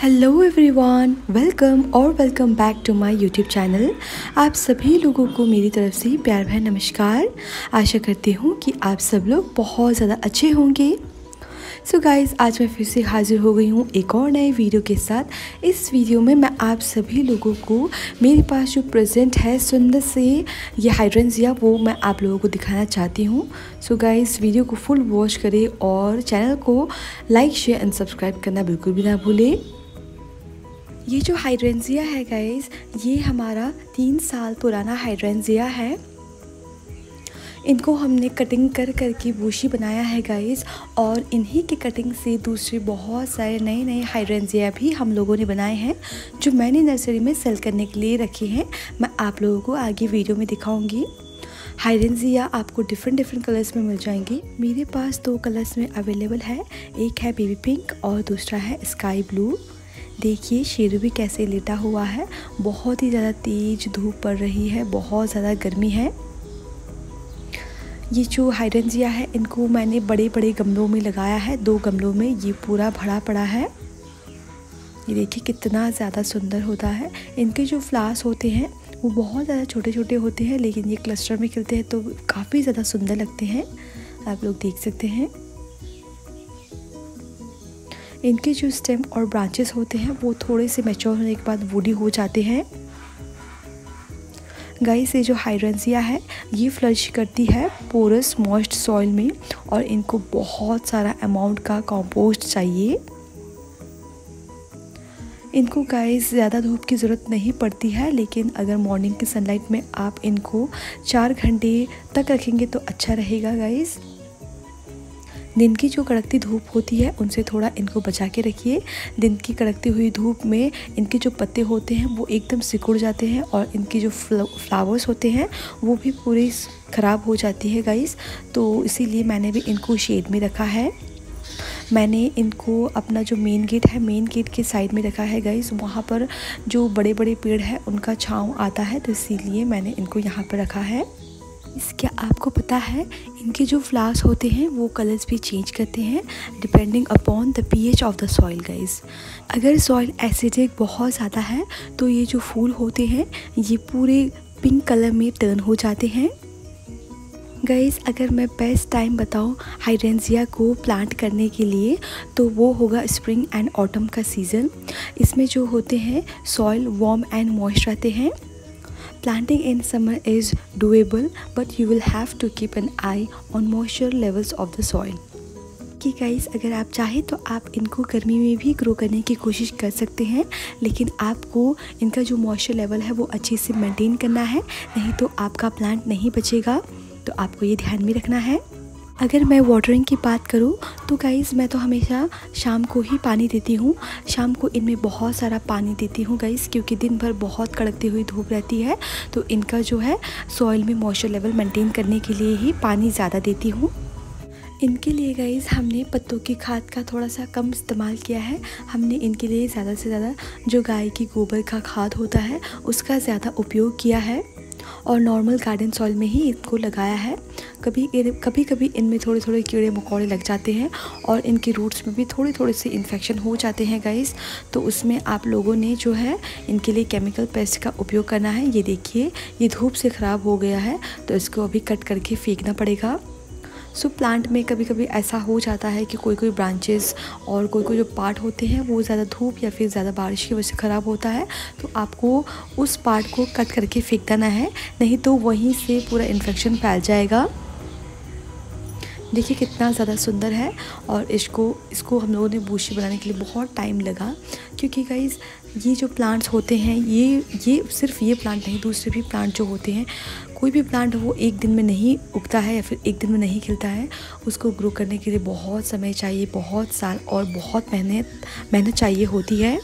Hello everyone, welcome back to my YouTube channel. आप सभी लोगों को मेरी तरफ से प्यार भरा नमस्कार। आशा करती हूँ कि आप सब लोग बहुत ज़्यादा अच्छे होंगे। सो गाइज़, आज मैं फिर से हाज़िर हो गई हूँ एक और नए वीडियो के साथ। इस वीडियो में मैं आप सभी लोगों को मेरे पास जो प्रेजेंट है सुंदर से ये हाइड्रेंजिया, वो मैं आप लोगों को दिखाना चाहती हूँ। सो गाइज़, वीडियो को फुल वॉच करें और चैनल को लाइक शेयर एंड सब्सक्राइब करना बिल्कुल भी ना भूलें। ये जो हाइड्रेंजिया है गाइज़, ये हमारा 3 साल पुराना हाइड्रेंजिया है। इनको हमने कटिंग कर के बूशी बनाया है गाइज़, और इन्हीं की कटिंग से दूसरे बहुत सारे नए हाइड्रेंजिया भी हम लोगों ने बनाए हैं, जो मैंने नर्सरी में सेल करने के लिए रखे हैं। मैं आप लोगों को आगे वीडियो में दिखाऊंगी। हाइड्रेंजिया आपको डिफरेंट कलर्स में मिल जाएंगी। मेरे पास 2 कलर्स में अवेलेबल है, एक है बेबी पिंक और दूसरा है स्काई ब्लू। देखिए शेरू भी कैसे लेटा हुआ है। बहुत ही ज़्यादा तेज़ धूप पड़ रही है, बहुत ज़्यादा गर्मी है। ये जो हाइड्रेंजिया है, इनको मैंने बड़े गमलों में लगाया है। 2 गमलों में ये पूरा भरा पड़ा है। ये देखिए कितना ज़्यादा सुंदर होता है। इनके जो फ्लावर्स होते हैं वो बहुत ज़्यादा छोटे होते हैं, लेकिन ये क्लस्टर में खिलते हैं तो काफ़ी ज़्यादा सुंदर लगते हैं। आप लोग देख सकते हैं। इनके जो स्टेम और ब्रांचेस होते हैं वो थोड़े से मैच्योर होने के बाद वुडी हो जाते हैं। गाइस, ये जो हाइड्रेंजिया है ये फ्लरिश करती है पोरस मॉइस्ट सॉइल में, और इनको बहुत सारा अमाउंट का कंपोस्ट चाहिए। इनको गाइस ज़्यादा धूप की ज़रूरत नहीं पड़ती है, लेकिन अगर मॉर्निंग की सनलाइट में आप इनको 4 घंटे तक रखेंगे तो अच्छा रहेगा गाइस। दिन की जो कड़कती धूप होती है उनसे थोड़ा इनको बचा के रखिए। दिन की कड़कती हुई धूप में इनके जो पत्ते होते हैं वो एकदम सिकुड़ जाते हैं, और इनकी जो फ्लावर्स होते हैं वो भी पूरी ख़राब हो जाती है गाइस। तो इसीलिए मैंने भी इनको शेड में रखा है। मैंने इनको अपना जो मेन गेट है, मेन गेट के साइड में रखा है गाइस। वहाँ पर जो बड़े पेड़ है उनका छाँव आता है, तो इसीलिए मैंने इनको यहाँ पर रखा है। क्या आपको पता है इनके जो फ्लावर्स होते हैं वो कलर्स भी चेंज करते हैं depending upon the pH of the soil guys. अगर सॉइल एसिडिक बहुत ज़्यादा है तो ये जो फूल होते हैं ये पूरे पिंक कलर में टर्न हो जाते हैं गाइस। अगर मैं बेस्ट टाइम बताऊं हाइड्रेंजिया को प्लांट करने के लिए, तो वो होगा स्प्रिंग एंड ऑटम का सीज़न। इसमें जो होते हैं सॉइल वार्म एंड मॉइस्ट रहते हैं। Planting in summer is doable, but you will have to keep an eye on moisture levels of the soil. कि गाइस, अगर आप चाहें तो आप इनको गर्मी में भी ग्रो करने की कोशिश कर सकते हैं, लेकिन आपको इनका जो मॉइस्चर लेवल है वो अच्छे से मेंटेन करना है, नहीं तो आपका प्लांट नहीं बचेगा। तो आपको ये ध्यान में रखना है। अगर मैं वाटरिंग की बात करूं तो गाइज़, मैं तो हमेशा शाम को ही पानी देती हूं। शाम को इनमें बहुत सारा पानी देती हूं गाइज़, क्योंकि दिन भर बहुत कड़कती हुई धूप रहती है, तो इनका जो है सॉइल में मॉइस्चर लेवल मेंटेन करने के लिए ही पानी ज़्यादा देती हूं। इनके लिए गाइज़ हमने पत्तों की खाद का थोड़ा सा कम इस्तेमाल किया है। हमने इनके लिए ज़्यादा से ज़्यादा जो गाय की गोबर का खाद होता है उसका ज़्यादा उपयोग किया है, और नॉर्मल गार्डन सॉइल में ही इनको लगाया है। कभी इनमें थोड़े कीड़े मकोड़े लग जाते हैं, और इनके रूट्स में भी थोड़े से इन्फेक्शन हो जाते हैं गाइस। तो उसमें आप लोगों ने जो है इनके लिए केमिकल पेस्ट का उपयोग करना है। ये देखिए, ये धूप से ख़राब हो गया है, तो इसको अभी कट करके फेंकना पड़ेगा। सो प्लांट में कभी ऐसा हो जाता है कि कोई ब्रांचेस और कोई जो पार्ट होते हैं वो ज़्यादा धूप या फिर ज़्यादा बारिश की वजह से ख़राब होता है, तो आपको उस पार्ट को कट करके फेंक देना है, नहीं तो वहीं से पूरा इन्फेक्शन फैल जाएगा। देखिए कितना ज़्यादा सुंदर है, और इसको हम लोगों ने बूशी बनाने के लिए बहुत टाइम लगा, क्योंकि गाइज़ ये जो प्लांट्स होते हैं ये सिर्फ ये प्लांट नहीं, दूसरे भी प्लांट जो होते हैं, कोई भी प्लांट वो एक दिन में नहीं उगता है या फिर एक दिन में नहीं खिलता है। उसको ग्रो करने के लिए बहुत समय चाहिए, बहुत साल और बहुत मेहनत चाहिए होती है।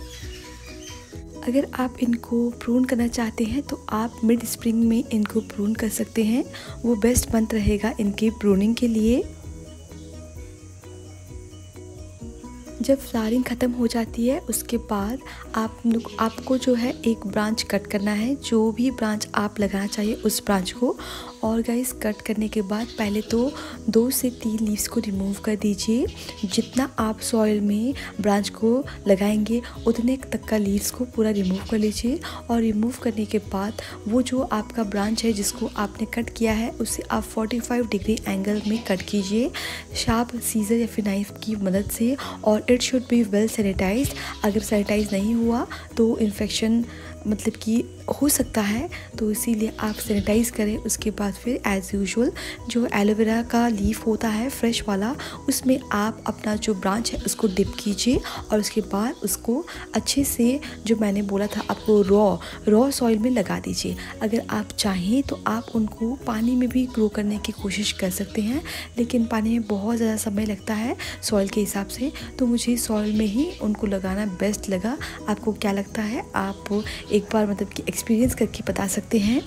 अगर आप इनको प्रून करना चाहते हैं तो आप मिड स्प्रिंग में इनको प्रून कर सकते हैं, वो बेस्ट मंथ रहेगा इनके प्रूनिंग के लिए। जब फ्लावरिंग ख़त्म हो जाती है उसके बाद आपको जो है एक ब्रांच कट करना है, जो भी ब्रांच आप लगाना चाहिए उस ब्रांच को। और गाइस कट करने के बाद पहले तो 2 से 3 लीव्स को रिमूव कर दीजिए। जितना आप सॉइल में ब्रांच को लगाएंगे उतने तक का लीव्स को पूरा रिमूव कर लीजिए। और रिमूव करने के बाद वो जो आपका ब्रांच है जिसको आपने कट किया है उसे आप 45 डिग्री एंगल में कट कीजिए शार्प सीजर या फिर नाइफ की मदद से। और it should be well sanitized. अगर सैनिटाइज नहीं हुआ तो इन्फेक्शन मतलब कि हो सकता है, तो इसीलिए आप सैनिटाइज़ करें। उसके बाद फिर एज़ यूजुअल जो एलोवेरा का लीफ होता है फ्रेश वाला, उसमें आप अपना जो ब्रांच है उसको डिप कीजिए। और उसके बाद उसको अच्छे से जो मैंने बोला था आपको रॉ सॉइल में लगा दीजिए। अगर आप चाहें तो आप उनको पानी में भी ग्रो करने की कोशिश कर सकते हैं, लेकिन पानी में बहुत ज़्यादा समय लगता है सॉइल के हिसाब से, तो मुझे सॉइल में ही उनको लगाना बेस्ट लगा। आपको क्या लगता है आप एक बार मतलब कि एक्सपीरियंस करके बता सकते हैं।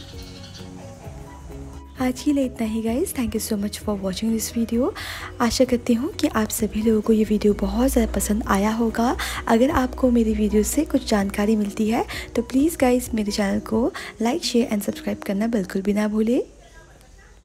आज के लिए इतना ही guys. Thank you so much for watching this video. आशा करती हूँ कि आप सभी लोगों को ये वीडियो बहुत ज़्यादा पसंद आया होगा। अगर आपको मेरी वीडियो से कुछ जानकारी मिलती है तो प्लीज़ गाइस मेरे चैनल को लाइक शेयर एंड सब्सक्राइब करना बिल्कुल भी ना भूलें।